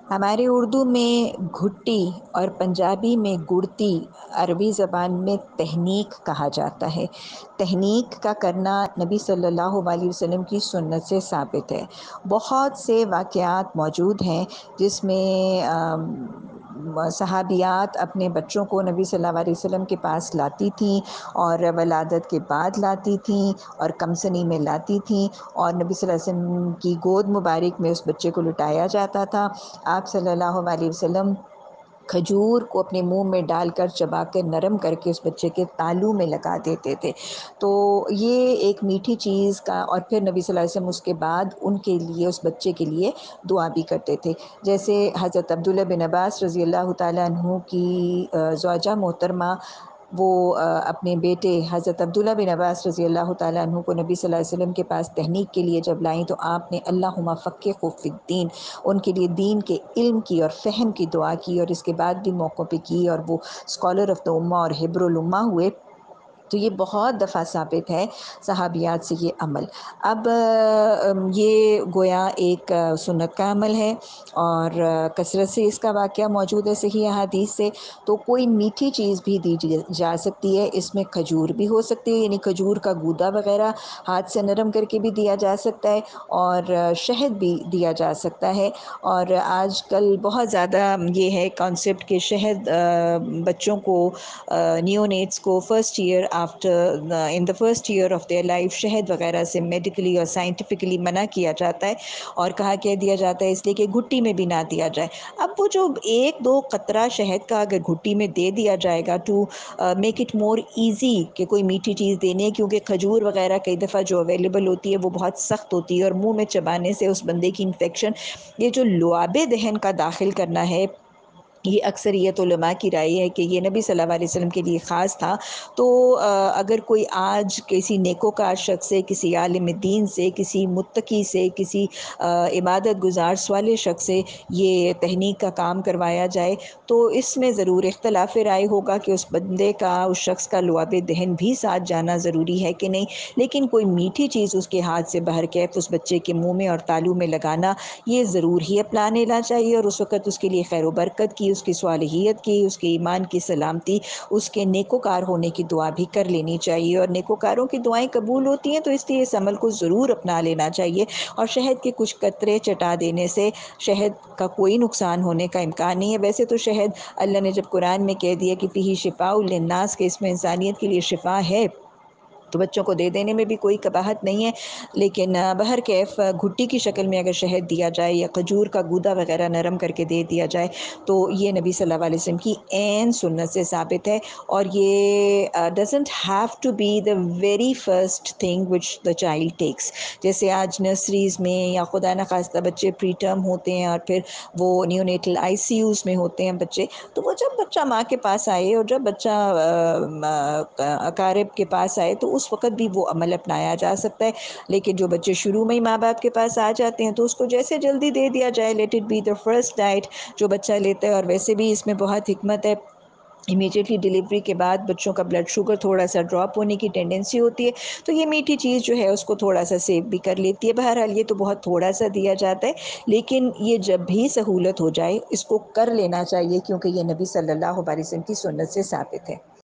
ہمارے اردو میں گھٹی اور پنجابی میں گڑتی، عربی زبان میں تہنیک کہا جاتا ہے۔ تہنیک کا کرنا نبی صلی اللہ علیہ وسلم کی سنت سے ثابت ہے۔ بہت سے واقعات موجود ہیں جس میں صحابیات اپنے بچوں کو نبی صلی اللہ علیہ وسلم کے پاس لاتی تھیں، اور ولادت کے بعد لاتی تھیں اور کمسنی میں لاتی تھیں، اور نبی صلی اللہ علیہ وسلم کی گود مبارک میں اس بچے کو لٹایا جاتا تھا۔ آپ صلی اللہ علیہ وسلم کھجور کو اپنے منہ میں ڈال کر چبا کر نرم کر کے اس بچے کے تالو میں لگا دیتے تھے۔ تو یہ ایک میٹھی چیز کا، اور پھر نبی صلی اللہ علیہ وسلم اس کے بعد ان کے لیے، اس بچے کے لیے دعا بھی کرتے تھے۔ جیسے حضرت عبداللہ بن عباس رضی اللہ تعالیٰ عنہ کی زوجہ محترمہ، وہ اپنے بیٹے حضرت عبداللہ بن عباس رضی اللہ تعالیٰ عنہ کو نبی صلی اللہ علیہ وسلم کے پاس تہنیک کے لیے جب لائیں تو آپ نے اللہم فقہہ فی الدین، ان کے لیے دین کے علم کی اور فہم کی دعا کی، اور اس کے بعد بھی موقع پہ کی، اور وہ اسکالر آف دا امہ اور حبر الامہ ہوئے۔ تو یہ بہت دفعہ ثابت ہے صحابیات سے یہ عمل۔ اب یہ گویا ایک سنت کا عمل ہے، اور کثرت سے اس کا واقعہ موجود ہے صحیح احادیث سے۔ تو کوئی میٹھی چیز بھی دی جا سکتی ہے، اس میں کھجور بھی ہو سکتی ہے، یعنی کھجور کا گودا وغیرہ ہاتھ سے نرم کر کے بھی دیا جا سکتا ہے، اور شہد بھی دیا جا سکتا ہے۔ اور آج کل بہت زیادہ یہ ہے کانسیپٹ کہ شہد بچوں کو، نیونیٹس کو first year after in the first year of their life شہد وغیرہ سے میڈیکلی اور سائنٹیفکلی منع کیا جاتا ہے، اور کہا کہ دیا جاتا ہے اس لیے کہ گھٹی میں بھی نہ دیا جائے۔ اب وہ جو ایک دو قطرہ شہد کا اگر گھٹی میں دے دیا جائے گا to make it more easy کہ کوئی میٹھی چیز دینے، کیونکہ کھجور وغیرہ کئی دفعہ جو اویلیبل ہوتی ہے وہ بہت سخت ہوتی ہے، اور منہ میں چبانے سے اس بندے کی انفیکشن، یہ جو لعاب دہن کا داخل کرنا ہے، یہ اکثریت علماء کی رائے ہے کہ یہ نبی صلی اللہ علیہ وسلم کے لیے خاص تھا۔ تو اگر کوئی آج کسی نیکوکار شخص سے، کسی عالم دین سے، کسی متقی سے، کسی عبادت گزار صالح شخص سے یہ تہنیک کا کام کروایا جائے تو اس میں ضرور اختلاف رائے ہوگا کہ اس بندے کا، اس شخص کا لعاب دہن بھی ساتھ جانا ضروری ہے کہ نہیں، لیکن کوئی میٹھی چیز اس کے ہاتھ سے بہر کیف اس بچے کے منہ میں اور تالو میں لگانا یہ ضرور ہی اپنا لینا چاہیے، اور اس وقت اس کے لیے خیر و برکت کی، اس کی صالحیت کی، اس کے ایمان کی سلامتی، اس کے نیکوکار ہونے کی دعا بھی کر لینی چاہیے۔ اور نیکوکاروں کی دعائیں قبول ہوتی ہیں تو اس لیے اس عمل کو ضرور اپنا لینا چاہیے، اور شہد کے کچھ قطرے چٹا دینے سے شہد کا کوئی نقصان ہونے کا امکان نہیں ہے۔ ویسے تو شہد اللہ نے جب قرآن میں کہہ دیا کہ فیہ شفاء للناس، کہ اس میں انسانیت کے لیے شفا ہے، تو بچوں کو دے دینے میں بھی کوئی قباحت نہیں ہے، لیکن بہرکیف گھٹی کی شکل میں اگر شہد دیا جائے یا کھجور کا گودا وغیرہ نرم کر کے دے دیا جائے تو یہ نبی صلی اللہ علیہ وسلم کی عین سنت سے ثابت ہے، اور یہ doesn't have to be the very first thing which the child takes. جیسے آج نرسریز میں یا خدا نخواستہ بچے پری ٹرم ہوتے ہیں اور پھر وہ نیونیٹل آئی سی یوز میں ہوتے ہیں بچے، تو وہ جب بچہ ماں کے پاس آئے اور جب بچہ اقارب کے پاس آئے تو اس وقت بھی وہ عمل اپنایا جا سکتا ہے، لیکن جو بچے شروع میں ہی ماں باپ کے پاس آ جاتے ہیں تو اس کو جیسے جلدی دے دیا جائے، let it be the first diet جو بچہ لیتا ہے۔ اور ویسے بھی اس میں بہت حکمت ہے، امیڈیٹلی ڈلیوری کے بعد بچوں کا بلڈ شوگر تھوڑا سا ڈراپ ہونے کی ٹینڈنسی ہوتی ہے، تو یہ میٹھی چیز جو ہے اس کو تھوڑا سا سیو بھی کر لیتی ہے۔ بہرحال یہ تو بہت تھوڑا سا دیا جاتا ہے، لیکن یہ جب بھی سہولت ہو جائے اس کو کر لینا چاہیے، کیونکہ یہ نبی صلی اللہ علیہ وسلم کی سنت سے ثابت ہے۔